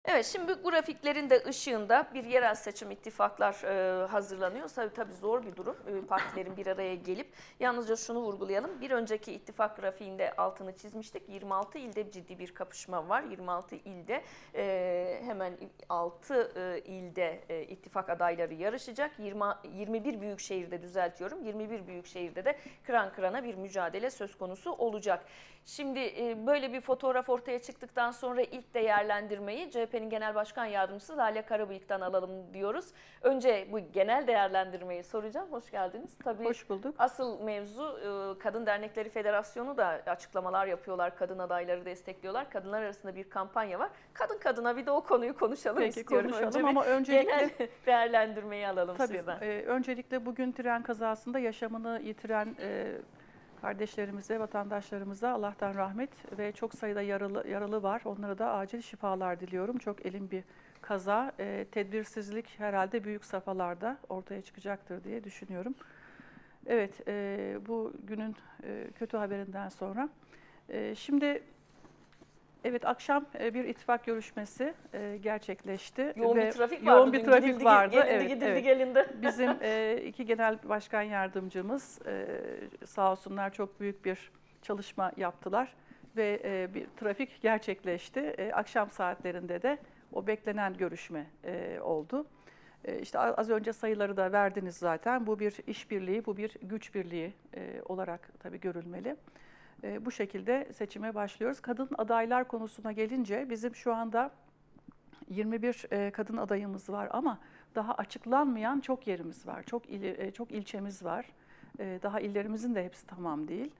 Evet, şimdi bu grafiklerin de ışığında bir yerel seçim ittifaklar hazırlanıyor. Tabii zor bir durum partilerin bir araya gelip. Yalnızca şunu vurgulayalım. Bir önceki ittifak grafiğinde altını çizmiştik. 26 ilde ciddi bir kapışma var. 26 ilde hemen 6 ilde ittifak adayları yarışacak. 21 büyük şehirde düzeltiyorum. 21 büyük şehirde de kıran kırana bir mücadele söz konusu olacak. Şimdi böyle bir fotoğraf ortaya çıktıktan sonra ilk değerlendirmeyi CHP'nin Genel Başkan Yardımcısı Lale Karabıyık'tan alalım diyoruz. Önce bu genel değerlendirmeyi soracağım. Hoş geldiniz. Tabii Hoş bulduk. asıl mevzu Kadın Dernekleri Federasyonu da açıklamalar yapıyorlar. Kadın adayları destekliyorlar. Kadınlar arasında bir kampanya var. Kadın kadına bir de o konuyu konuşalım Peki istiyorum. konuşalım Önce ama öncelikle genel değerlendirmeyi alalım tabii sizden. öncelikle bugün tren kazasında yaşamını yitiren kardeşlerimize, vatandaşlarımıza Allah'tan rahmet ve çok sayıda yaralı var. Onlara da acil şifalar diliyorum. Çok elin bir kaza, tedbirsizlik herhalde büyük safhalarda ortaya çıkacaktır diye düşünüyorum. Evet, bu günün kötü haberinden sonra. Şimdi evet, akşam bir ittifak görüşmesi gerçekleşti Yoğun ve bir trafik vardı yoğun bir dün. trafik vardı. Gelindi, Evet, gidildi, evet. gelindi. Bizim iki genel başkan yardımcımız sağ olsunlar çok büyük bir çalışma yaptılar ve bir trafik gerçekleşti. Akşam saatlerinde de o beklenen görüşme oldu. İşte az önce sayıları da verdiniz zaten. Bu bir işbirliği, bu bir güç birliği olarak tabii görülmeli. Bu şekilde seçime başlıyoruz. Kadın adaylar konusuna gelince bizim şu anda 21 kadın adayımız var ama daha açıklanmayan çok yerimiz var. Çok ilçemiz var. Daha illerimizin de hepsi tamam değil.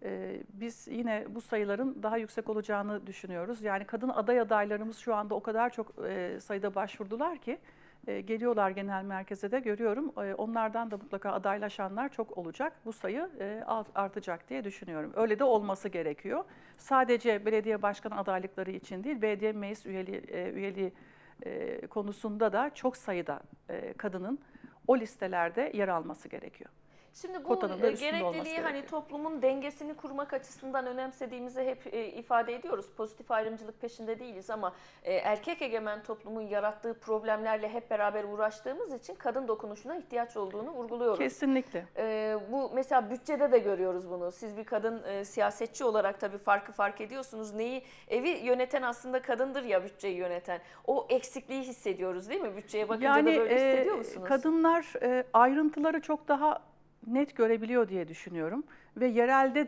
Biz yine bu sayıların daha yüksek olacağını düşünüyoruz. Yani kadın adaylarımız şu anda o kadar çok sayıda başvurdular ki geliyorlar genel merkeze de görüyorum. Onlardan da mutlaka adaylaşanlar çok olacak. Bu sayı artacak diye düşünüyorum. Öyle de olması gerekiyor. Sadece belediye başkanı adaylıkları için değil, belediye meclis üyeliği konusunda da çok sayıda kadının o listelerde yer alması gerekiyor. Şimdi bu Kotanın da üstünde olması gerekliliği hani gerekiyor. toplumun dengesini kurmak açısından önemsediğimizi hep ifade ediyoruz. Pozitif ayrımcılık peşinde değiliz ama erkek egemen toplumun yarattığı problemlerle hep beraber uğraştığımız için kadın dokunuşuna ihtiyaç olduğunu vurguluyoruz. Kesinlikle. Bu mesela bütçede de görüyoruz bunu. Siz bir kadın siyasetçi olarak tabii fark ediyorsunuz. Evi yöneten aslında kadındır ya, bütçeyi yöneten. O eksikliği hissediyoruz değil mi? Bütçeye bakınca da Yani böyle hissediyor musunuz? kadınlar ayrıntıları çok daha net görebiliyor diye düşünüyorum ve yerelde de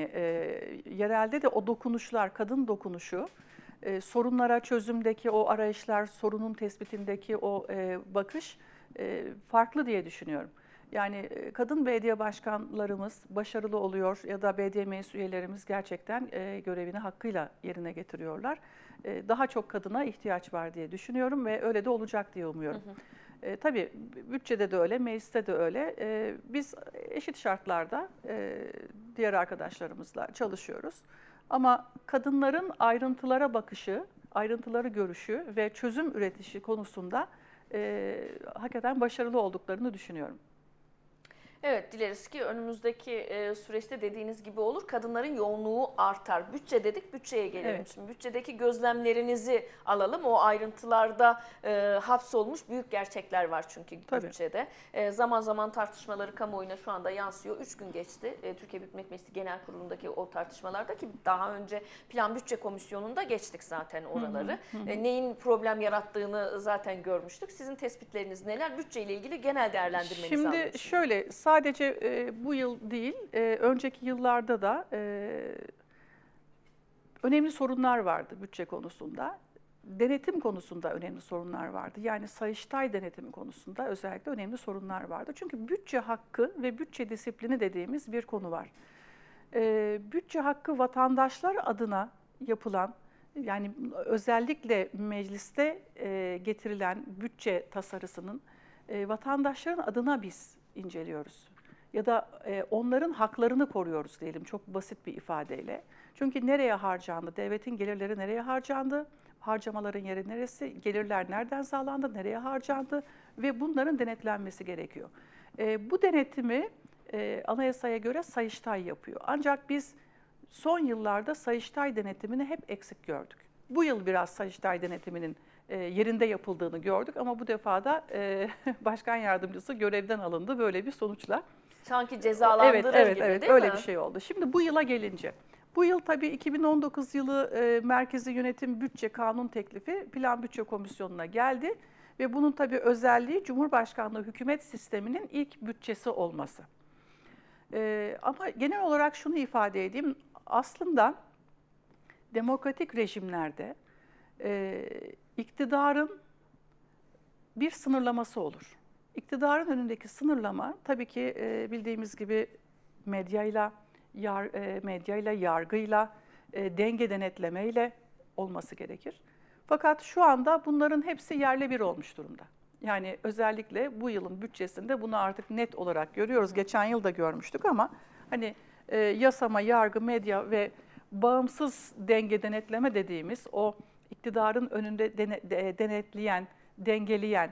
yerelde de o dokunuşlar, kadın dokunuşu, sorunlara çözümdeki o arayışlar, sorunun tespitindeki o bakış farklı diye düşünüyorum. Yani kadın belediye başkanlarımız başarılı oluyor ya da belediye meclis üyelerimiz gerçekten görevini hakkıyla yerine getiriyorlar. Daha çok kadına ihtiyaç var diye düşünüyorum ve öyle de olacak diye umuyorum. Hı hı. Tabii bütçede de öyle, mecliste de öyle. Biz eşit şartlarda diğer arkadaşlarımızla çalışıyoruz. Ama kadınların ayrıntılara bakışı, ayrıntıları görüşü ve çözüm üretişi konusunda hakikaten başarılı olduklarını düşünüyorum. Evet, dileriz ki önümüzdeki süreçte dediğiniz gibi olur. Kadınların yoğunluğu artar. Bütçe dedik, bütçeye gelelim. Evet, Şimdi bütçedeki gözlemlerinizi alalım. O ayrıntılarda hapsolmuş büyük gerçekler var çünkü tabii. bütçede. Zaman zaman tartışmaları kamuoyuna şu anda yansıyor. 3 gün geçti. Türkiye Büyük Millet Meclisi Genel Kurulu'ndaki o tartışmalarda ki daha önce Plan Bütçe Komisyonu'nda geçtik zaten oraları. Neyin problem yarattığını zaten görmüştük. Sizin tespitleriniz neler? Bütçeyle ilgili genel değerlendirmenizi alalım. Şimdi şöyle, sadece bu yıl değil, önceki yıllarda da önemli sorunlar vardı bütçe konusunda. Denetim konusunda önemli sorunlar vardı. Yani Sayıştay denetimi konusunda özellikle önemli sorunlar vardı. Çünkü bütçe hakkı ve bütçe disiplini dediğimiz bir konu var. Bütçe hakkı vatandaşlar adına yapılan, yani özellikle mecliste getirilen bütçe tasarısının vatandaşların adına biz inceliyoruz. Ya da onların haklarını koruyoruz diyelim çok basit bir ifadeyle. Çünkü nereye harcandı, devletin gelirleri nereye harcandı, harcamaların yeri neresi, gelirler nereden sağlandı, nereye harcandı ve bunların denetlenmesi gerekiyor. Bu denetimi anayasaya göre Sayıştay yapıyor. Ancak biz son yıllarda Sayıştay denetimini hep eksik gördük. Bu yıl biraz Sayıştay denetiminin yerinde yapıldığını gördük ama bu defa da başkan yardımcısı görevden alındı böyle bir sonuçla. Sanki cezalandırır gibi evet değil öyle mi? bir şey oldu. Şimdi bu yıla gelince, bu yıl tabii 2019 yılı Merkezi Yönetim Bütçe Kanun Teklifi Plan Bütçe Komisyonu'na geldi ve bunun tabii özelliği Cumhurbaşkanlığı hükümet sisteminin ilk bütçesi olması. Ama genel olarak şunu ifade edeyim, aslında demokratik rejimlerde iktidarın bir sınırlaması olur. İktidarın önündeki sınırlama tabii ki bildiğimiz gibi medyayla, yargıyla, denge denetlemeyle olması gerekir. Fakat şu anda bunların hepsi yerle bir olmuş durumda. Yani özellikle bu yılın bütçesinde bunu artık net olarak görüyoruz. Geçen yıl da görmüştük ama hani yasama, yargı, medya ve bağımsız denge denetleme dediğimiz o iktidarın önünde denetleyen, dengeleyen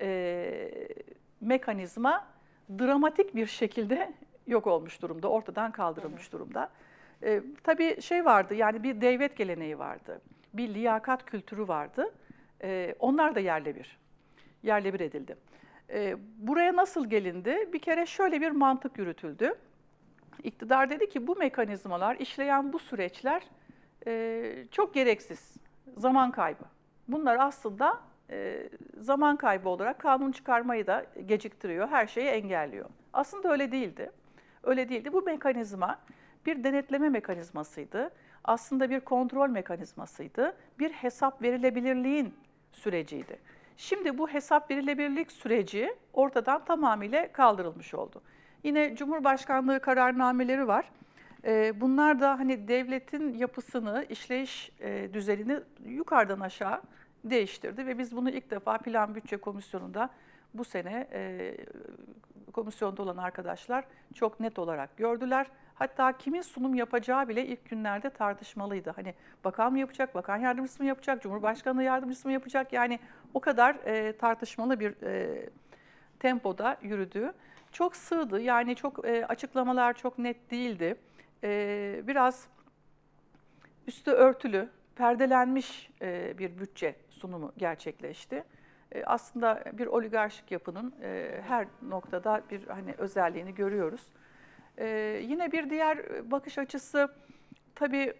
mekanizma dramatik bir şekilde yok olmuş durumda, ortadan kaldırılmış durumda. Tabii şey vardı, yani bir devlet geleneği vardı, bir liyakat kültürü vardı. Onlar da yerle bir edildi. Buraya nasıl gelindi? Bir kere şöyle bir mantık yürütüldü. İktidar dedi ki bu mekanizmalar, işleyen bu süreçler çok gereksiz, zaman kaybı. Bunlar aslında zaman kaybı olarak kanun çıkarmayı da geciktiriyor, her şeyi engelliyor. Aslında öyle değildi. Öyle değildi. Bu mekanizma bir denetleme mekanizmasıydı. Aslında bir kontrol mekanizmasıydı. Bir hesap verilebilirliğin süreciydi. Şimdi bu hesap verilebilirlik süreci ortadan tamamıyla kaldırılmış oldu. Yine Cumhurbaşkanlığı kararnameleri var. Bunlar da hani devletin yapısını, işleyiş düzenini yukarıdan aşağı değiştirdi ve biz bunu ilk defa Plan Bütçe Komisyonu'nda bu sene komisyonda olan arkadaşlar çok net olarak gördüler. Hatta kimin sunum yapacağı bile ilk günlerde tartışmalıydı. Hani bakan mı yapacak, bakan yardımcısı mı yapacak, Cumhurbaşkanı yardımcısı mı yapacak? Yani o kadar tartışmalı bir tempoda yürüdü. Çok sığdı, yani çok açıklamalar çok net değildi. Biraz üstü örtülü, perdelenmiş bir bütçe sunumu gerçekleşti. Aslında bir oligarşik yapının her noktada bir hani özelliğini görüyoruz. Yine bir diğer bakış açısı, tabii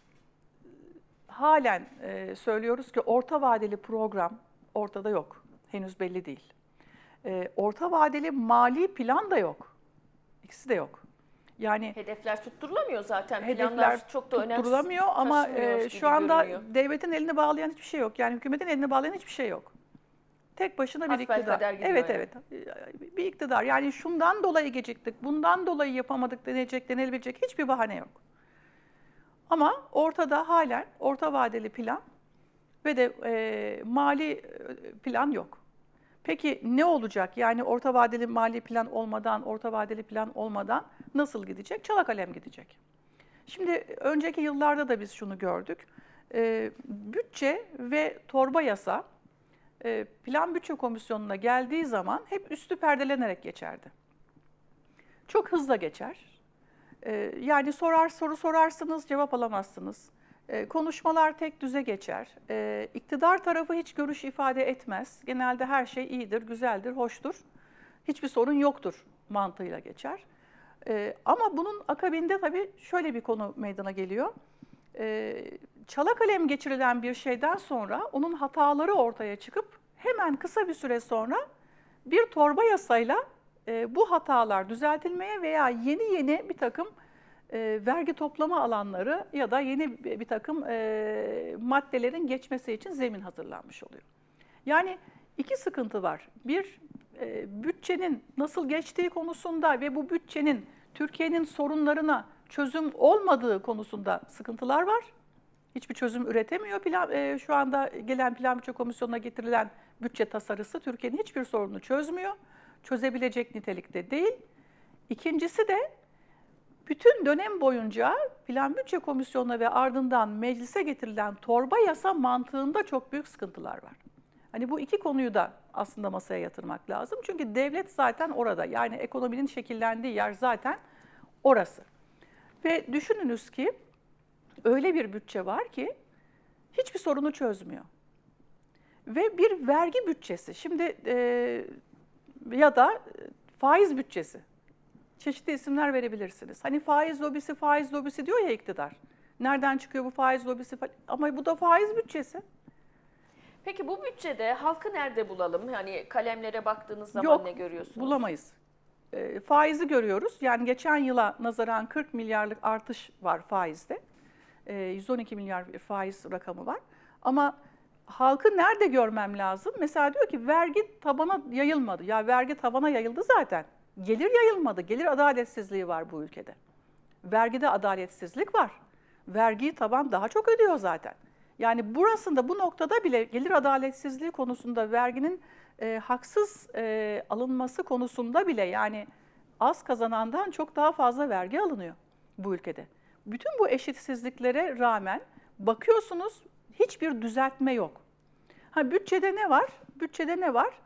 halen söylüyoruz ki orta vadeli program ortada yok. Henüz belli değil. Orta vadeli mali plan da yok. İkisi de yok. Yani Hedefler tutturulamıyor zaten. hedefler Planlar çok da önem tutturulamıyor ama taşımıyor gibi şu anda görünüyor. devletin elini bağlayan hiçbir şey yok. Yani hükümetin elini bağlayan hiçbir şey yok. Tek başına bir iktidar. Hasbelkader gidiyor Evet yani. evet. Bir iktidar. Yani şundan dolayı geciktik, bundan dolayı yapamadık denilebilecek hiçbir bahane yok. Ama ortada halen orta vadeli plan ve de mali plan yok. Peki ne olacak? Yani orta vadeli mali plan olmadan, orta vadeli plan olmadan nasıl gidecek? Çanakkale'm gidecek. Şimdi önceki yıllarda da biz şunu gördük. Bütçe ve torba yasa Plan Bütçe Komisyonu'na geldiği zaman hep üstü perdelenerek geçerdi. Çok hızlı geçer. Yani soru sorarsınız, cevap alamazsınız. Konuşmalar tek düze geçer. İktidar tarafı hiç görüş ifade etmez. Genelde her şey iyidir, güzeldir, hoştur. Hiçbir sorun yoktur mantığıyla geçer. Ama bunun akabinde tabii şöyle bir konu meydana geliyor. Çala kalem geçirilen bir şeyden sonra onun hataları ortaya çıkıp hemen kısa bir süre sonra bir torba yasayla bu hatalar düzeltilmeye veya yeni bir takım vergi toplama alanları ya da yeni bir takım maddelerin geçmesi için zemin hazırlanmış oluyor. Yani iki sıkıntı var. Bir, bütçenin nasıl geçtiği konusunda ve bu bütçenin Türkiye'nin sorunlarına çözüm olmadığı konusunda sıkıntılar var. Hiçbir çözüm üretemiyor. Şu anda gelen Plan Bütçe Komisyonu'na getirilen bütçe tasarısı Türkiye'nin hiçbir sorununu çözmüyor. Çözebilecek nitelikte değil. İkincisi de bütün dönem boyunca Plan Bütçe Komisyonu'na ve ardından meclise getirilen torba yasa mantığında çok büyük sıkıntılar var. Hani bu iki konuyu da aslında masaya yatırmak lazım. Çünkü devlet zaten orada. Yani ekonominin şekillendiği yer zaten orası. Ve düşününüz ki öyle bir bütçe var ki hiçbir sorunu çözmüyor. ve bir vergi bütçesi. Şimdi ya da faiz bütçesi. Çeşitli isimler verebilirsiniz. Hani faiz lobisi diyor ya iktidar. Nereden çıkıyor bu faiz lobisi? Ama bu da faiz bütçesi. Peki bu bütçede halkı nerede bulalım? Yani kalemlere baktığınız zaman Yok, ne görüyorsunuz? bulamayız. Faizi görüyoruz. Yani geçen yıla nazaran 40 milyarlık artış var faizde. 112 milyar bir faiz rakamı var. Ama halkı nerede görmem lazım? Mesela diyor ki vergi tabana yayılmadı. Ya vergi tabana yayıldı zaten. Gelir yayılmadı. Gelir adaletsizliği var bu ülkede. Vergide adaletsizlik var. Vergiyi taban daha çok ödüyor zaten. Yani burasında, bu noktada bile gelir adaletsizliği konusunda, verginin haksız alınması konusunda bile, yani az kazanandan çok daha fazla vergi alınıyor bu ülkede. Bütün bu eşitsizliklere rağmen bakıyorsunuz hiçbir düzeltme yok. Ha, bütçede ne var? Bütçede ne var?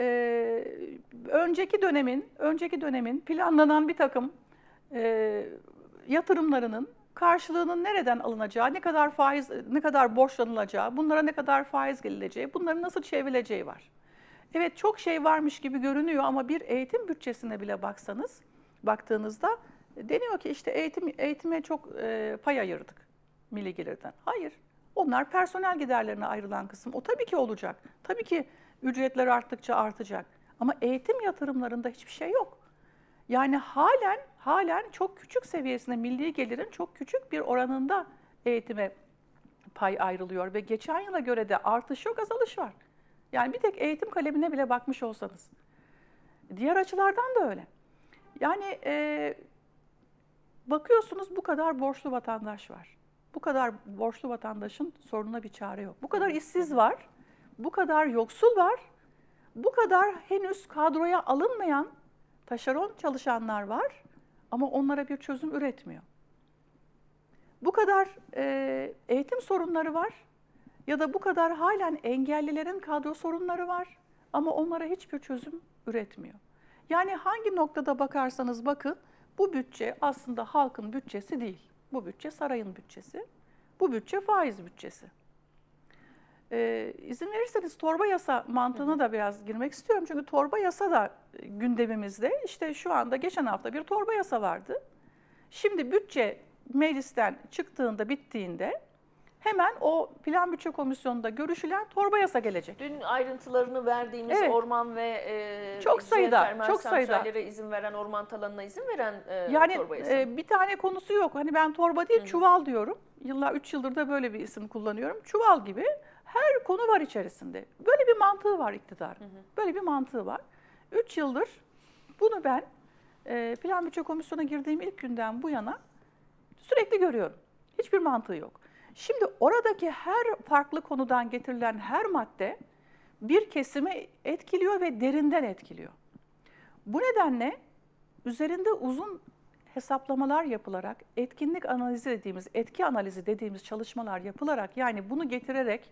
Önceki dönemin planlanan bir takım yatırımlarının karşılığının nereden alınacağı, ne kadar faiz, ne kadar borçlanılacağı, bunlara ne kadar faiz gelineceği, bunların nasıl çevrileceği var. Evet, çok şey varmış gibi görünüyor ama bir eğitim bütçesine bile baktığınızda deniyor ki işte eğitime çok pay ayırdık milli gelirden. Hayır. Onlar personel giderlerine ayrılan kısım. O tabii ki olacak. Tabii ki ücretler arttıkça artacak. Ama eğitim yatırımlarında hiçbir şey yok. Yani halen çok küçük seviyesinde, milli gelirin çok küçük bir oranında eğitime pay ayrılıyor ve geçen yıla göre de artış yok, azalış var. Yani bir tek eğitim kalemine bile bakmış olsanız. Diğer açılardan da öyle. Yani bakıyorsunuz bu kadar borçlu vatandaş var. Bu kadar borçlu vatandaşın sorununa bir çare yok. Bu kadar işsiz var, bu kadar yoksul var, bu kadar henüz kadroya alınmayan taşeron çalışanlar var ama onlara bir çözüm üretmiyor. Bu kadar eğitim sorunları var ya da bu kadar halen engellilerin kadro sorunları var ama onlara hiçbir çözüm üretmiyor. Yani hangi noktada bakarsanız bakın, bu bütçe aslında halkın bütçesi değil. Bu bütçe sarayın bütçesi. Bu bütçe faiz bütçesi. İzin verirseniz torba yasa mantığına da biraz girmek istiyorum. Çünkü torba yasa da gündemimizde. İşte şu anda geçen hafta bir torba yasa vardı. Şimdi bütçe meclisten çıktığında, bittiğinde hemen o Plan Bütçe Komisyonu'nda görüşülen torba yasa gelecek. Dün ayrıntılarını verdiğimiz Evet. orman ve Çok sayıda, jeotermal çok sayıda. santrallere izin veren, orman talanına izin veren Yani torba yasa. bir tane konusu yok. Hani ben torba değil, çuval diyorum. 3 yıldır da böyle bir isim kullanıyorum. Çuval gibi her konu var içerisinde. Böyle bir mantığı var iktidarın. Böyle bir mantığı var. 3 yıldır bunu ben Plan Bütçe Komisyonu'na girdiğim ilk günden bu yana sürekli görüyorum. Hiçbir mantığı yok. Şimdi oradaki her farklı konudan getirilen her madde bir kesimi etkiliyor ve derinden etkiliyor. Bu nedenle üzerinde uzun hesaplamalar yapılarak, etkinlik analizi dediğimiz, etki analizi dediğimiz çalışmalar yapılarak, yani bunu getirerek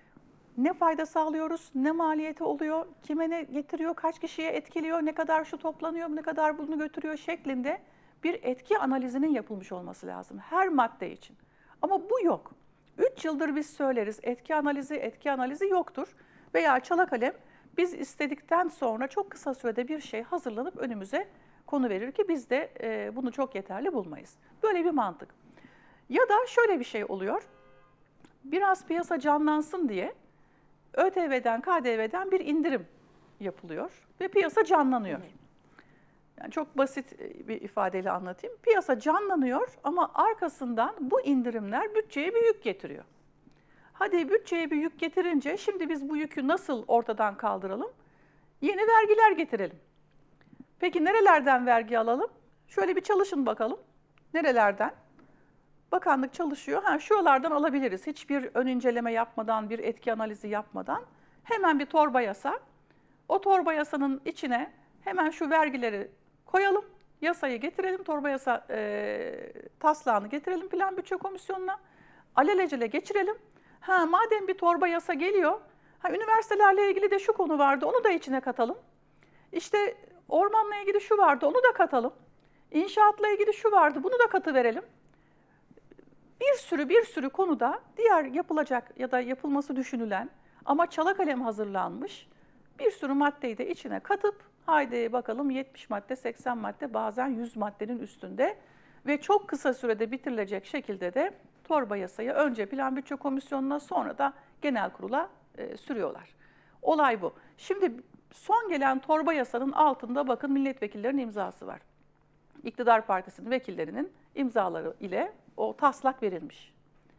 ne fayda sağlıyoruz, ne maliyeti oluyor, kime ne getiriyor, kaç kişiye etkiliyor, ne kadar şu toplanıyor, ne kadar bunu götürüyor şeklinde bir etki analizinin yapılmış olması lazım her madde için. Ama bu yok. 3 yıldır biz söyleriz etki analizi yoktur. Veya çala kalem biz istedikten sonra çok kısa sürede bir şey hazırlanıp önümüze konu verir ki biz de bunu çok yeterli bulmayız. Böyle bir mantık. Ya da şöyle bir şey oluyor. Biraz piyasa canlansın diye ÖTV'den, KDV'den bir indirim yapılıyor ve piyasa canlanıyor. Yani çok basit bir ifadeyle anlatayım. Piyasa canlanıyor ama arkasından bu indirimler bütçeye bir yük getiriyor. Hadi bütçeye bir yük getirince şimdi biz bu yükü nasıl ortadan kaldıralım? Yeni vergiler getirelim. Peki nerelerden vergi alalım? Şöyle bir çalışın bakalım. Nerelerden? Bakanlık çalışıyor. Şuralardan alabiliriz. Hiçbir ön inceleme yapmadan, bir etki analizi yapmadan hemen bir torba yasa. O torba yasanın içine hemen şu vergileri koyalım. Yasayı getirelim, torba yasa taslağını getirelim Plan Bütçe Komisyonu'na. Alelacele geçirelim. Madem bir torba yasa geliyor, üniversitelerle ilgili de şu konu vardı, onu da içine katalım. İşte ormanla ilgili şu vardı, onu da katalım. İnşaatla ilgili şu vardı, bunu da katıverelim. Bir sürü konuda diğer yapılacak ya da yapılması düşünülen, Ama çala kalem hazırlanmış, bir sürü maddeyi de içine katıp haydi bakalım 70 madde, 80 madde, bazen 100 maddenin üstünde ve çok kısa sürede bitirilecek şekilde de torba yasayı önce Plan Bütçe Komisyonu'na, sonra da genel kurula sürüyorlar. Olay bu. Şimdi son gelen torba yasanın altında bakın milletvekillerinin imzası var. İktidar Partisi'nin vekillerinin imzaları ile o taslak verilmiş.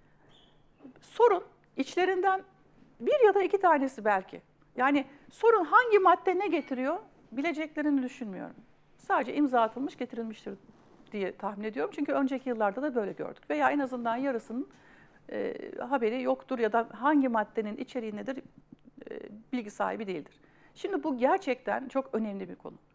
Sorun içlerinden bir ya da iki tanesi belki. Yani sorun hangi madde ne getiriyor bileceklerini düşünmüyorum. Sadece imza atılmış, getirilmiştir diye tahmin ediyorum. Çünkü önceki yıllarda da böyle gördük. Veya en azından yarısının haberi yoktur ya da hangi maddenin içeriği nedir bilgi sahibi değildir. Şimdi bu gerçekten çok önemli bir konu.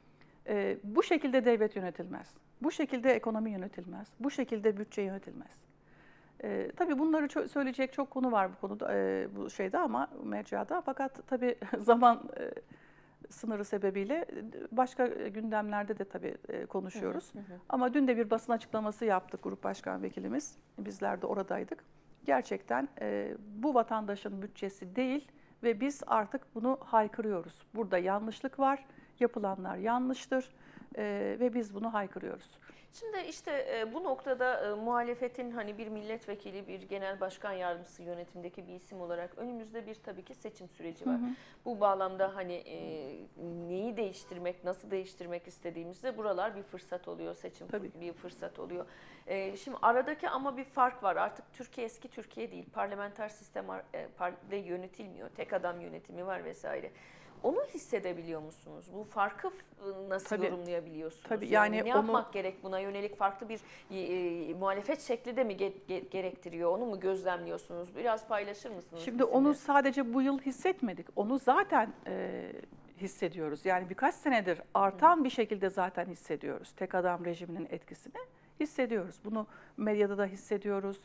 Bu şekilde devlet yönetilmez. Bu şekilde ekonomi yönetilmez. Bu şekilde bütçe yönetilmez. Tabii bunları söyleyecek çok konu var bu konuda, bu şeyde ama mecrada. Fakat tabii zaman sınırı sebebiyle başka gündemlerde de tabii konuşuyoruz. Ama dün de bir basın açıklaması yaptık Grup Başkan Vekilimiz. Bizler de oradaydık. Gerçekten bu vatandaşın bütçesi değil ve biz artık bunu haykırıyoruz. Burada yanlışlık var, yapılanlar yanlıştır ve biz bunu haykırıyoruz. Şimdi işte bu noktada muhalefetin hani bir milletvekili, bir genel başkan yardımcısı yönetimdeki bir isim olarak önümüzde bir tabii ki seçim süreci var. Bu bağlamda hani neyi değiştirmek, nasıl değiştirmek istediğimizde buralar bir fırsat oluyor, seçim bir fırsat oluyor. Şimdi aradaki ama bir fark var. Artık Türkiye eski Türkiye değil. Parlamenter sistem yönetilmiyor. Tek adam yönetimi var vesaire. Onu hissedebiliyor musunuz? Bu farkı nasıl yorumlayabiliyorsunuz? Tabii yani ne yapmak gerek, buna yönelik farklı bir muhalefet şekli de mi gerektiriyor? Onu mu gözlemliyorsunuz? Biraz paylaşır mısınız? Şimdi bizimle? onu sadece bu yıl hissetmedik. Onu zaten hissediyoruz. Yani birkaç senedir artan bir şekilde zaten hissediyoruz. Tek adam rejiminin etkisini hissediyoruz. Bunu medyada da hissediyoruz.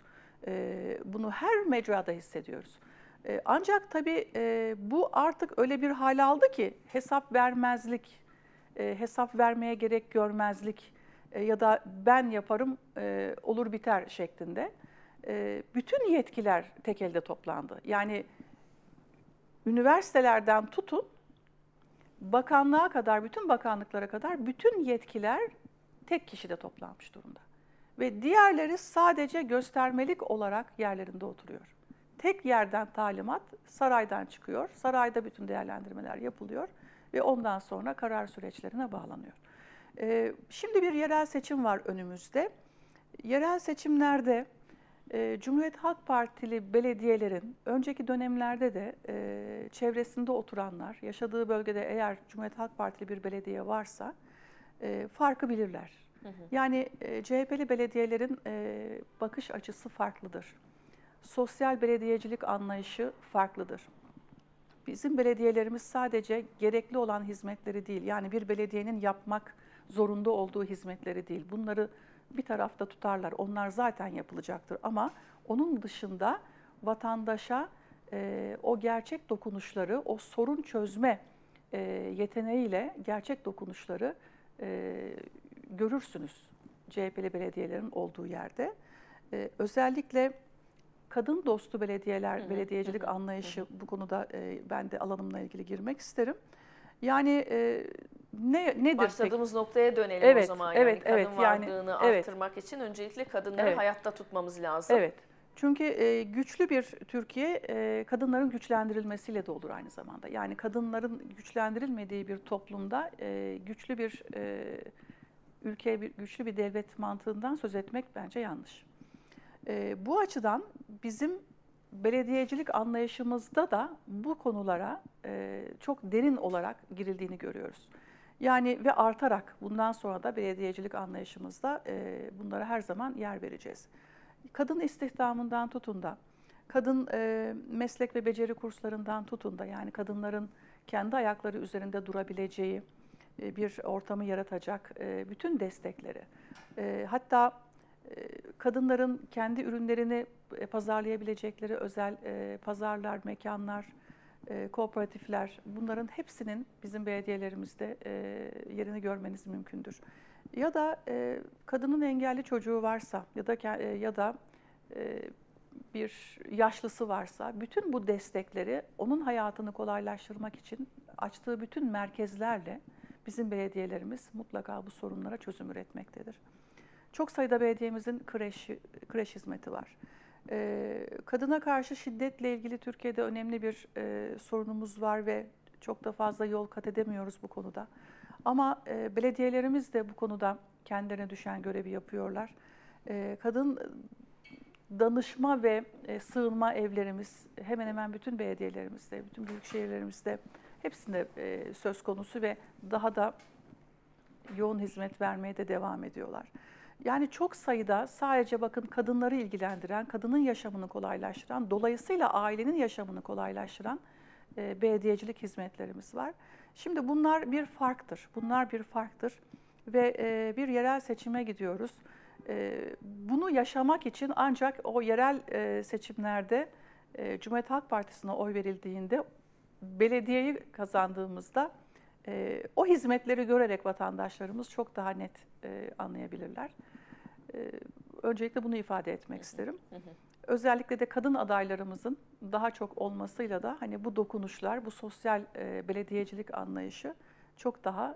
Bunu her mecrada hissediyoruz. Ancak tabii bu artık öyle bir hal aldı ki hesap vermezlik, hesap vermeye gerek görmezlik ya da ben yaparım olur biter şeklinde. Bütün yetkiler tek elde toplandı. Yani üniversitelerden tutun bakanlığa kadar, bütün bakanlıklara kadar bütün yetkiler tek kişide toplanmış durumda. Ve diğerleri sadece göstermelik olarak yerlerinde oturuyor. Tek yerden talimat saraydan çıkıyor. Sarayda bütün değerlendirmeler yapılıyor ve ondan sonra karar süreçlerine bağlanıyor. Şimdi bir yerel seçim var önümüzde. Yerel seçimlerde Cumhuriyet Halk Partili belediyelerin önceki dönemlerde de çevresinde oturanlar, yaşadığı bölgede eğer Cumhuriyet Halk Partili bir belediye varsa farkı bilirler. Yani CHP'li belediyelerin bakış açısı farklıdır. Sosyal belediyecilik anlayışı farklıdır. Bizim belediyelerimiz sadece gerekli olan hizmetleri değil, yani bir belediyenin yapmak zorunda olduğu hizmetleri değil. Bunları bir tarafta tutarlar, onlar zaten yapılacaktır. Ama onun dışında vatandaşa o gerçek dokunuşları, o sorun çözme yeteneğiyle gerçek dokunuşları görürsünüz CHP'li belediyelerin olduğu yerde. Özellikle kadın dostu belediyeler, belediyecilik anlayışı bu konuda ben de alanımla ilgili girmek isterim. Yani nedir? Başladığımız noktaya dönelim o zaman. Yani kadın varlığını yani, artırmak için öncelikle kadınları hayatta tutmamız lazım. Evet. Çünkü güçlü bir Türkiye kadınların güçlendirilmesiyle de olur aynı zamanda. Yani kadınların güçlendirilmediği bir toplumda güçlü bir ülke, güçlü bir devlet mantığından söz etmek bence yanlış. Bu açıdan bizim belediyecilik anlayışımızda da bu konulara çok derin olarak girildiğini görüyoruz. Yani ve artarak bundan sonra da belediyecilik anlayışımızda bunlara her zaman yer vereceğiz. Kadın istihdamından tutun da, kadın meslek ve beceri kurslarından tutun da, yani kadınların kendi ayakları üzerinde durabileceği bir ortamı yaratacak bütün destekleri, hatta kadınların kendi ürünlerini pazarlayabilecekleri özel pazarlar, mekanlar, kooperatifler, bunların hepsinin bizim belediyelerimizde yerini görmeniz mümkündür. Ya da kadının engelli çocuğu varsa ya da bir yaşlısı varsa bütün bu destekleri onun hayatını kolaylaştırmak için açtığı bütün merkezlerle bizim belediyelerimiz mutlaka bu sorunlara çözüm üretmektedir. Çok sayıda belediyemizin kreş hizmeti var. Kadına karşı şiddetle ilgili Türkiye'de önemli bir sorunumuz var ve çok da fazla yol kat edemiyoruz bu konuda. Ama belediyelerimiz de bu konuda kendilerine düşen görevi yapıyorlar. Kadın danışma ve sığınma evlerimiz hemen hemen bütün belediyelerimizde, bütün büyük şehirlerimizde hepsinde söz konusu ve daha da yoğun hizmet vermeye de devam ediyorlar. Yani çok sayıda sadece bakın kadınları ilgilendiren, kadının yaşamını kolaylaştıran, dolayısıyla ailenin yaşamını kolaylaştıran belediyecilik hizmetlerimiz var. Şimdi bunlar bir farktır. Bunlar bir farktır ve bir yerel seçime gidiyoruz. Bunu yaşamak için ancak o yerel seçimlerde Cumhuriyet Halk Partisi'ne oy verildiğinde belediyeyi kazandığımızda o hizmetleri görerek vatandaşlarımız çok daha net anlayabilirler. Öncelikle bunu ifade etmek isterim. Özellikle de kadın adaylarımızın daha çok olmasıyla da hani bu dokunuşlar, bu sosyal belediyecilik anlayışı çok daha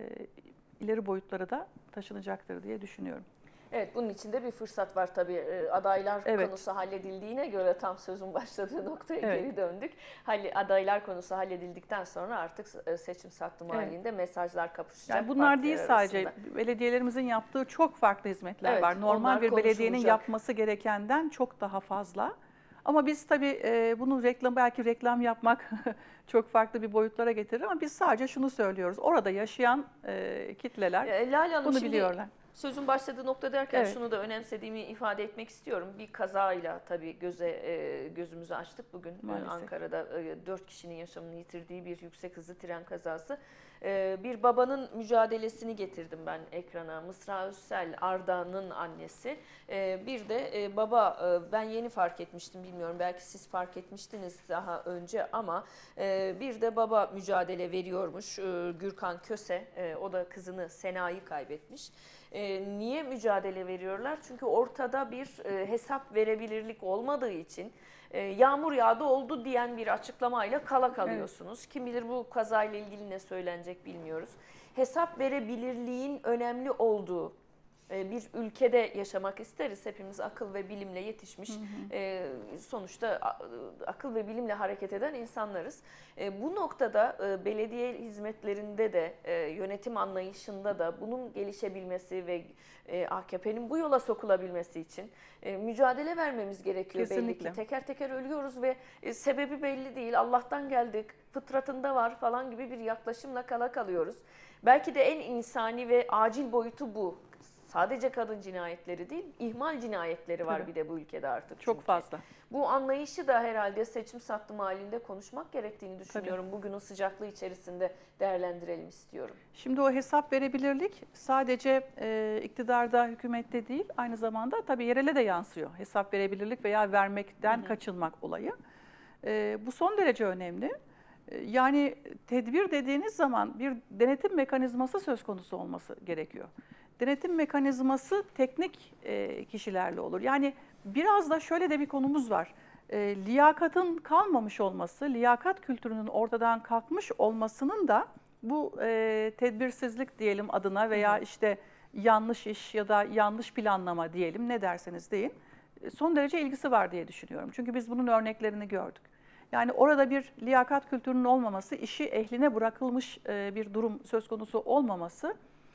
ileri boyutlara da taşınacaktır diye düşünüyorum. Evet, bunun içinde bir fırsat var tabii. Adaylar Evet. konusu halledildiğine göre tam sözün başladığı noktaya Evet. geri döndük. Adaylar konusu halledildikten sonra artık seçim sattım halinde mesajlar kapışacak. Yani bunlar değil partiler sadece arasında. belediyelerimizin yaptığı çok farklı hizmetler Evet, var. Normal onlar bir belediyenin konuşulacak. yapması gerekenden çok daha fazla. Ama biz tabii bunu belki reklam yapmak çok farklı bir boyutlara getirir ama biz sadece şunu söylüyoruz. Orada yaşayan kitleler Lale Hanım, bunu şimdi biliyorlar. sözün başladığı nokta derken Evet. şunu da önemsediğimi ifade etmek istiyorum. Bir kazayla tabii gözümüzü açtık bugün. Maalesef. Ankara'da 4 kişinin yaşamını yitirdiği bir yüksek hızlı tren kazası. Bir babanın mücadelesini getirdim ben ekrana. Mısra Özsel, Arda'nın annesi. Bir de baba, ben yeni fark etmiştim, bilmiyorum belki siz fark etmiştiniz daha önce ama bir de baba mücadele veriyormuş. Gürkan Köse, o da kızını Sena'yı kaybetmiş. Niye mücadele veriyorlar? Çünkü ortada bir hesap verebilirlik olmadığı için yağmur yağdı oldu diyen bir açıklamayla kala kalıyorsunuz. Evet. Kim bilir bu kazayla ilgili ne söylenecek bilmiyoruz. Hesap verebilirliğin önemli olduğu bir ülkede yaşamak isteriz. Hepimiz akıl ve bilimle yetişmiş, sonuçta akıl ve bilimle hareket eden insanlarız. Bu noktada belediye hizmetlerinde de, yönetim anlayışında da bunun gelişebilmesi ve AKP'nin bu yola sokulabilmesi için mücadele vermemiz gerekiyor. Kesinlikle. Belli ki. Teker teker ölüyoruz ve sebebi belli değil. Allah'tan geldik, fıtratında var falan gibi bir yaklaşımla kala kalıyoruz. Belki de en insani ve acil boyutu bu. Sadece kadın cinayetleri değil, ihmal cinayetleri var. Tabii. Bir de bu ülkede artık. Çok fazla. Bu anlayışı da herhalde seçim sattım halinde konuşmak gerektiğini düşünüyorum. Tabii. Bugünün sıcaklığı içerisinde değerlendirelim istiyorum. Şimdi o hesap verebilirlik sadece iktidarda, hükümette değil, aynı zamanda tabii yerele de yansıyor. Hesap verebilirlik veya vermekten kaçınmak olayı. Bu son derece önemli. Yani tedbir dediğiniz zaman bir denetim mekanizması söz konusu olması gerekiyor. Denetim mekanizması teknik kişilerle olur. Yani biraz da şöyle de bir konumuz var. Liyakatın kalmamış olması, liyakat kültürünün ortadan kalkmış olmasının da bu tedbirsizlik diyelim adına veya işte yanlış iş ya da yanlış planlama diyelim, ne derseniz deyin, son derece ilgisi var diye düşünüyorum. Çünkü biz bunun örneklerini gördük. Yani orada bir liyakat kültürünün olmaması, işi ehline bırakılmış bir durum söz konusu olmaması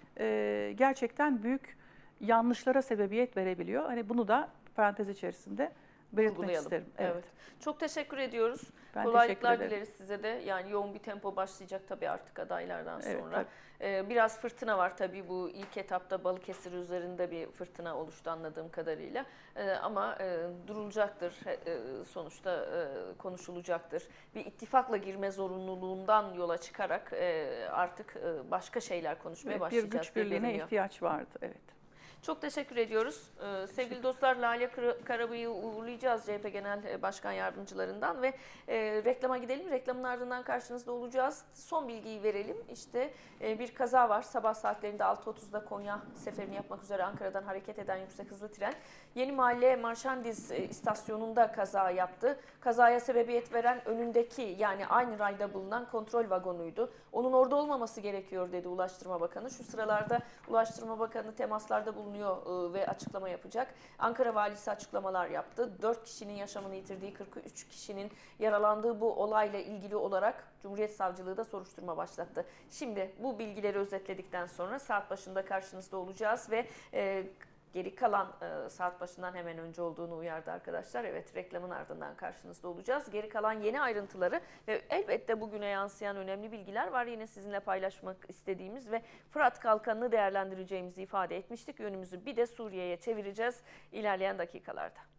gerçekten büyük yanlışlara sebebiyet verebiliyor. Hani bunu da parantez içerisinde belirtmek isterim. Evet. Çok teşekkür ediyoruz. Ben Kolaylıklar dileriz size de. Yani yoğun bir tempo başlayacak tabii artık adaylardan sonra. Biraz fırtına var tabii, bu ilk etapta Balıkesir üzerinde bir fırtına oluştu anladığım kadarıyla. Ama durulacaktır. Sonuçta konuşulacaktır. Bir ittifakla girme zorunluluğundan yola çıkarak artık başka şeyler konuşmaya başlayacağız. Bir güç birliğine ihtiyaç vardı. Evet. Çok teşekkür ediyoruz. Sevgili dostlar, Lale Karabıyık'ı uğurlayacağız CHP Genel Başkan Yardımcılarından ve reklama gidelim. Reklamın ardından karşınızda olacağız. Son bilgiyi verelim. İşte bir kaza var. Sabah saatlerinde 6.30'da Konya seferini yapmak üzere Ankara'dan hareket eden yüksek hızlı tren Yeni Mahalle Marşandiz istasyonunda kaza yaptı. Kazaya sebebiyet veren önündeki, yani aynı rayda bulunan kontrol vagonuydu. Onun orada olmaması gerekiyor dedi Ulaştırma Bakanı. Şu sıralarda Ulaştırma Bakanı temaslarda bulunuyor ve açıklama yapacak. Ankara Valisi açıklamalar yaptı. 4 kişinin yaşamını yitirdiği, 43 kişinin yaralandığı bu olayla ilgili olarak Cumhuriyet Savcılığı da soruşturma başlattı. Şimdi bu bilgileri özetledikten sonra saat başında karşınızda olacağız ve geri kalan saat başından hemen önce olduğunu uyardı arkadaşlar. Evet, reklamın ardından karşınızda olacağız. Geri kalan yeni ayrıntıları ve elbette bugüne yansıyan önemli bilgiler var. Yine sizinle paylaşmak istediğimiz ve Fırat Kalkanı'nı değerlendireceğimizi ifade etmiştik. Yönümüzü bir de Suriye'ye çevireceğiz ilerleyen dakikalarda.